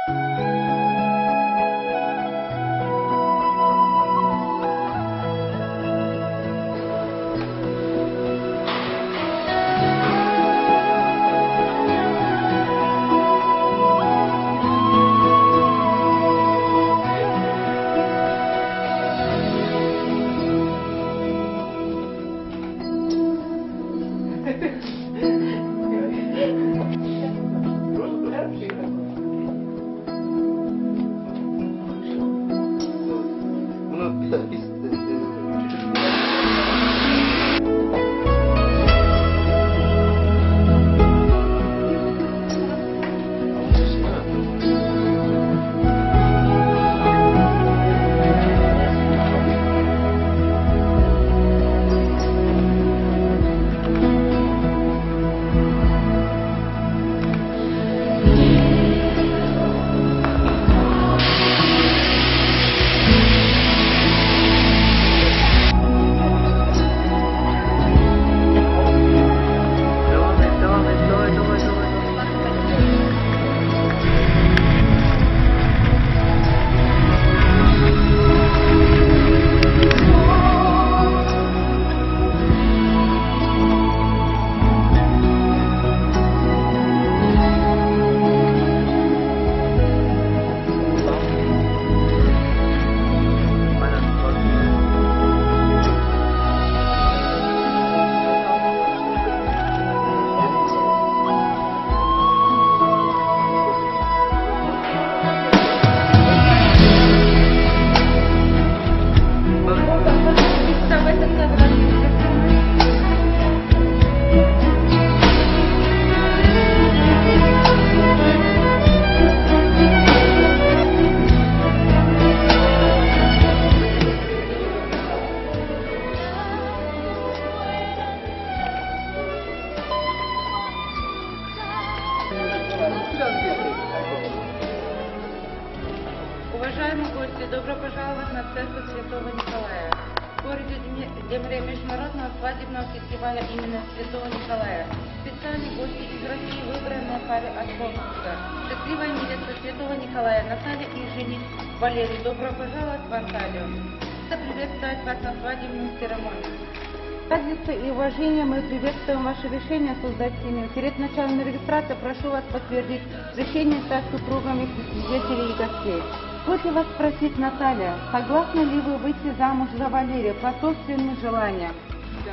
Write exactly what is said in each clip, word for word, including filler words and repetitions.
Уважаемые гости, добро пожаловать на церковь Святого Николая. В городе Демре международного свадебного фестиваля имени Святого Николая. Специальные гости из России выбранные пары от конкурса. Счастливая невеста Святого Николая Наталья и жених Валерий. Добро пожаловать в Анталию. Это приветствовать вас на свадебную церемонию. Радостью и уважением мы приветствуем ваше решение создать семью. Перед началом регистрации прошу вас подтвердить решение стать супругами свидетелей и гостей. Позвольте вас спросить, Наталья, согласны ли вы выйти замуж за Валерия по собственным желаниям? Да.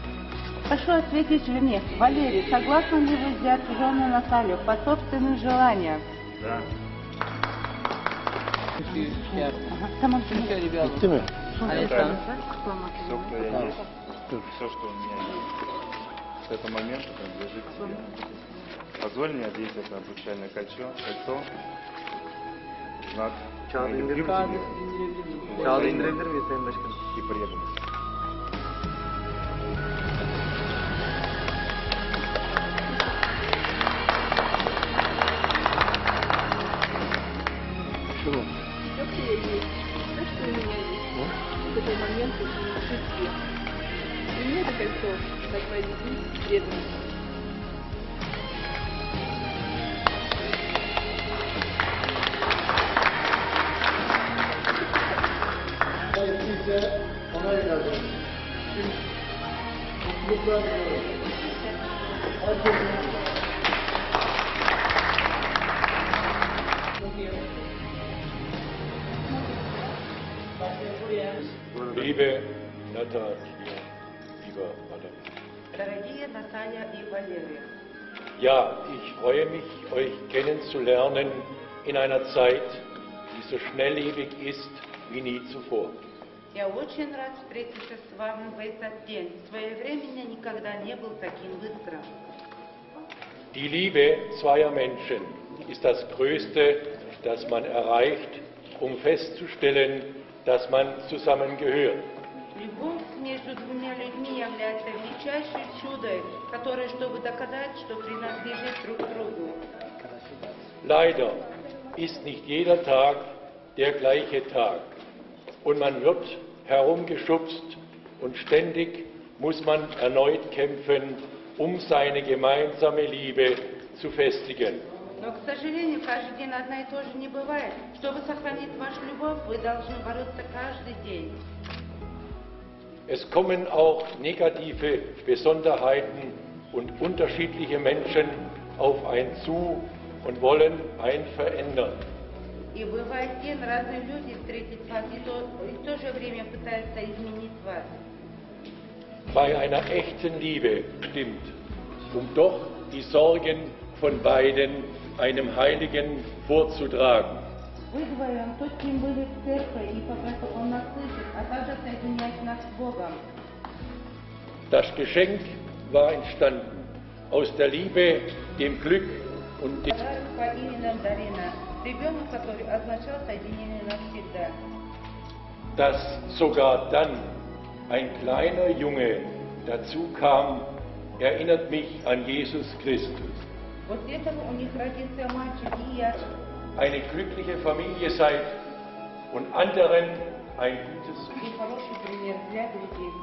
Прошу ответить жене. Валерий, согласны ли вы взять в жены Наталью по собственным желаниям? Да. Tamam. Bitti mi? Наталья, все, что я есть, все, что у меня есть, с этого момента принадлежит тебе. Позволь мне одеть это обручальное кольцо, кольцо, знак Kağıdı моей любви indirebilir к miyiz? тебе, Kağıdı уважения indirebilir miyiz Sayın Başkanım? и преданности. Şunu. Все, что я есть, все, что у меня есть, в этот момент жить тебе. И мне это кольцо, как моей любви, преданности. Size onay verdim. Şimdi mutluluklar diliyorum. Herkese Liebe Natalia, lieber Valerie. Дорогие Наталья и Валерий. Ja, ich freue mich, euch kennenzulernen in einer Zeit, die so schnelllebig ist wie nie zuvor. Я очень рад встретиться с вами в этот день. Своевременно никогда не был таким быстрым. Die Liebe zweier Menschen ist das Größte, das man erreicht, um festzustellen, dass man zusammengehört. Любовь между двумя людьми является величайшим чудом, которое, чтобы доказать, что принадлежит друг другу. Leider ist nicht jeder Tag der gleiche Tag und man wird herumgeschubst und ständig muss man erneut kämpfen, um seine gemeinsame Liebe zu festigen. Но, к сожалению, каждый день одна и то же не бывает. Чтобы сохранить вашу любовь, вы должны бороться каждый день. Es kommen auch negative Besonderheiten und unterschiedliche Menschen auf einen zu und wollen einen verändern. И бывает, те разные люди встретить вас, и, то, и в то же время пытаются изменить вас. Bei einer echten Liebe stimmt, um doch die Sorgen von beiden einem Heiligen vorzutragen. Вы вдвоем, то, с кем были в церкви, и попросил, он нас слышит, а также соединять нас с Богом. Das Geschenk war entstanden aus der Liebe, dem Glück und dem Подарок по именам Дарина, ребенок, который означал соединение навсегда. dass sogar dann ein kleiner Junge dazu kam, erinnert mich an Jesus Christus. После этого у них родился мальчик, и я. Eine glückliche Familie seid und anderen ein gutes И хороший пример для других.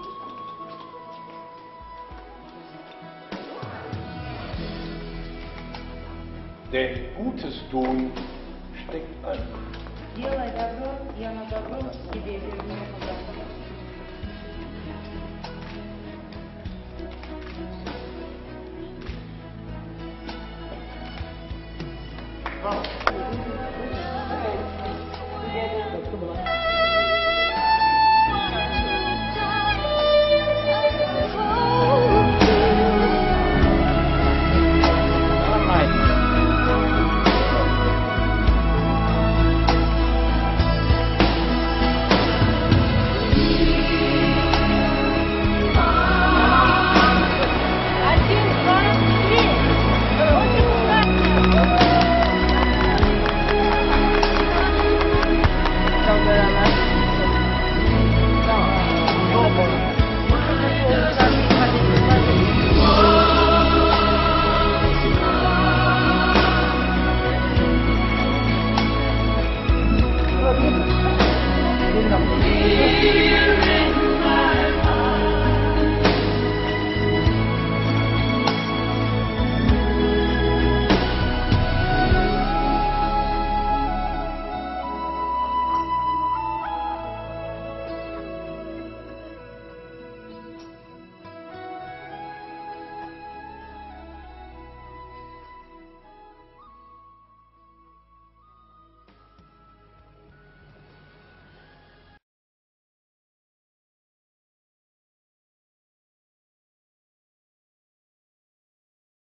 Denn Gutes tun steckt an. Делай добро, и оно добро тебе вернет обратно. Tamam.